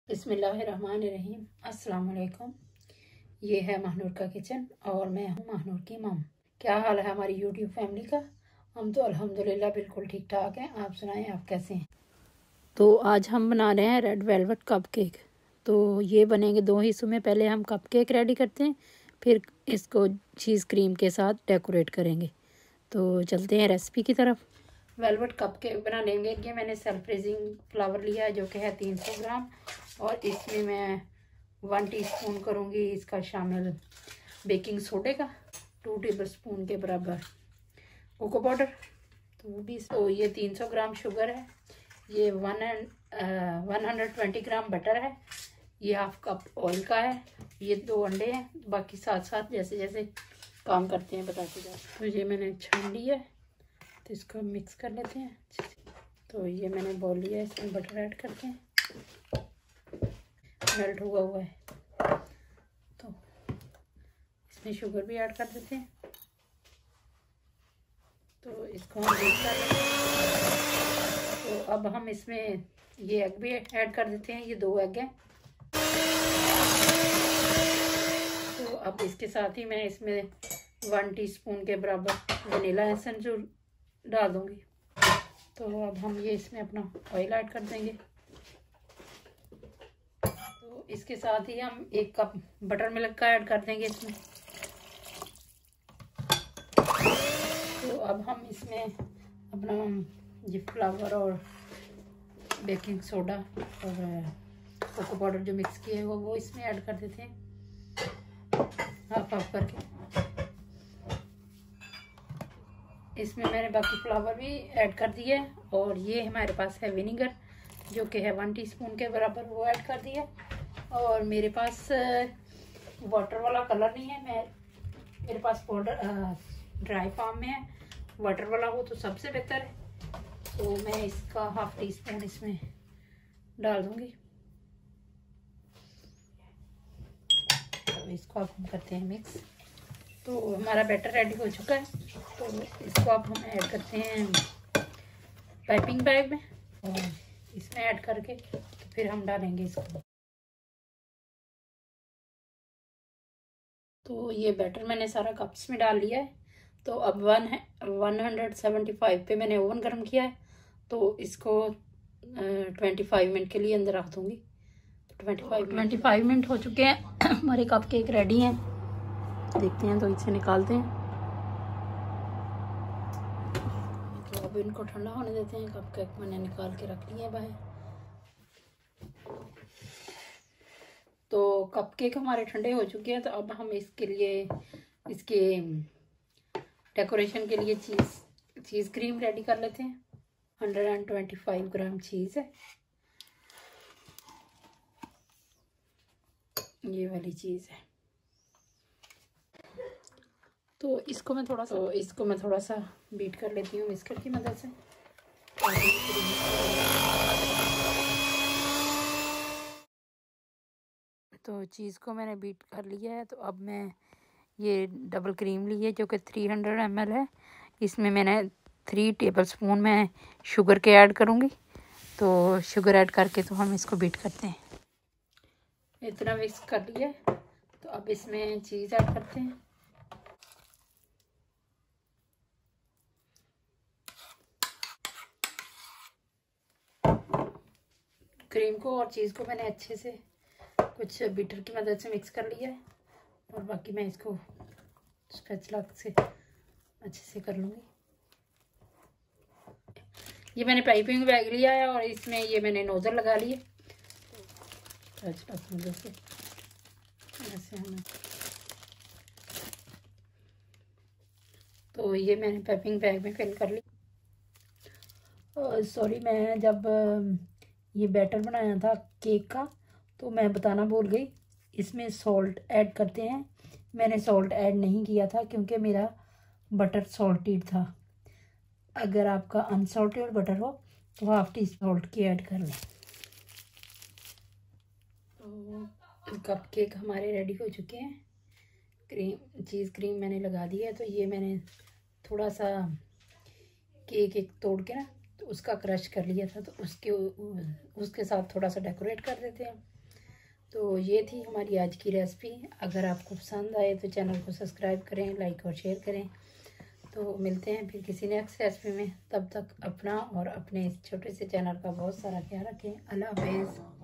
बिस्मिल्लाहिर्रहमानिर्रहीम। अस्सलाम वालेकुम। ये है महानूर का किचन और मैं हूँ महानूर की मम। क्या हाल है हमारी यूट्यूब फैमिली का? हम तो अल्हम्दुलिल्लाह बिल्कुल ठीक ठाक हैं। आप सुनाएं, आप कैसे हैं? तो आज हम बना रहे हैं रेड वेलवेट कप केक। तो ये बनेंगे दो हिस्सों में। पहले हम कप केक रेडी करते हैं, फिर इसको चीज़ क्रीम के साथ डेकोरेट करेंगे। तो चलते हैं रेसिपी की तरफ। वेलवेट कप केक बनाने के लिए मैंने सेल्फ फ्रीजिंग फ्लावर लिया है, जो कि है 300 ग्राम। और इसमें मैं 1 टीस्पून करूँगी इसका शामिल बेकिंग सोडे का, 2 टेबलस्पून के बराबर कोको पाउडर, तो वो भी। तो ये 300 ग्राम शुगर है, ये 120 ग्राम बटर है, ये हाफ कप ऑयल का है, ये 2 अंडे हैं। बाकी साथ साथ जैसे जैसे काम करते हैं बताते जाए। तो ये मैंने छान लिया है, तो इसको मिक्स कर लेते हैं। तो ये मैंने बॉल लिया है, इसमें बटर ऐड करते हैं। मेल्ट हुआ हुआ है, तो इसमें शुगर भी ऐड कर देते हैं। तो इसको हम मिक्स कर लेते हैं। तो अब हम इसमें ये एग भी ऐड कर देते हैं। ये 2 एग हैं। तो अब इसके साथ ही मैं इसमें 1 टीस्पून के बराबर वनीला एसेंस जो डाल दूंगी। तो अब हम ये इसमें अपना ऑयल ऐड कर देंगे। तो इसके साथ ही हम 1 कप बटर मिल्क का ऐड कर देंगे इसमें। तो अब हम इसमें अपना ये फ्लावर और बेकिंग सोडा और कोको पाउडर जो मिक्स किए हुआ वो इसमें ऐड कर देते हैं, हाफ हाफ करके। इसमें मैंने बाकी फ्लावर भी ऐड कर दिए। और ये हमारे पास है विनीगर, जो कि है 1 टीस्पून के बराबर, वो ऐड कर दिया। और मेरे पास वाटर वाला कलर नहीं है, मेरे पास पाउडर ड्राई फॉर्म में है। वाटर वाला हो तो सबसे बेहतर है। तो मैं इसका हाफ टीस्पून इसमें डाल दूंगी। तो इसको अब हम करते हैं मिक्स। तो हमारा बैटर रेडी हो चुका है। तो इसको अब हम ऐड करते हैं पाइपिंग बैग में, और इसमें ऐड करके तो फिर हम डालेंगे इसको। तो ये बैटर मैंने सारा कप्स में डाल लिया है। तो अब 175 पे मैंने ओवन गर्म किया है। तो इसको 25 मिनट के लिए अंदर रख दूँगी। तो 25 मिनट हो चुके हैं। हमारे कप केक रेडी हैं। देखते हैं, तो इसे निकालते हैं। तो अब इनको ठंडा होने देते हैं। कप केक मैंने निकाल के रख लिए बाहर। तो कप केक हमारे ठंडे हो चुके हैं। तो अब हम इसके डेकोरेशन के लिए चीज़ क्रीम रेडी कर लेते हैं। 125 ग्राम चीज़ है, ये वाली चीज़ है। तो इसको मैं थोड़ा सा बीट कर लेती हूँ विस्कर की मदद से। तो चीज़ को मैंने बीट कर लिया है। तो अब मैं ये डबल क्रीम ली है, जो कि 300 ml है। इसमें मैंने 3 टेबलस्पून में शुगर के ऐड करूँगी। तो शुगर ऐड करके तो हम इसको बीट करते हैं। इतना मिक्स कर लिया। तो अब इसमें चीज़ ऐड करते हैं। क्रीम को और चीज़ को मैंने अच्छे से कुछ बीटर की मदद से मिक्स कर लिया है। और बाकी मैं इसको स्पैचुला से अच्छे से कर लूँगी। ये मैंने पाइपिंग बैग लिया है और इसमें ये मैंने नोजल लगा लिए स्पैचुला की मदद से। ऐसे हम तो ये मैंने पाइपिंग बैग में फिल कर ली। सॉरी, मैं जब ये बैटर बनाया था केक का, तो मैं बताना भूल गई। इसमें सॉल्ट ऐड करते हैं। मैंने सॉल्ट ऐड नहीं किया था क्योंकि मेरा बटर सॉल्टेड था। अगर आपका अनसॉल्टेड बटर हो तो हाफ टी सॉल्ट की ऐड कर लें। तो कप केक हमारे रेडी हो चुके हैं। चीज़ क्रीम मैंने लगा दी है। तो ये मैंने थोड़ा सा केक एक तोड़ के ना, तो उसका क्रश कर लिया था। तो उसके साथ थोड़ा सा डेकोरेट कर देते हैं। तो ये थी हमारी आज की रेसिपी। अगर आपको पसंद आए तो चैनल को सब्सक्राइब करें, लाइक और शेयर करें। तो मिलते हैं फिर किसी नेक्स्ट रेसिपी में। तब तक अपना और अपने इस छोटे से चैनल का बहुत सारा ख्याल रखें। अल्लाह हाफ़िज़।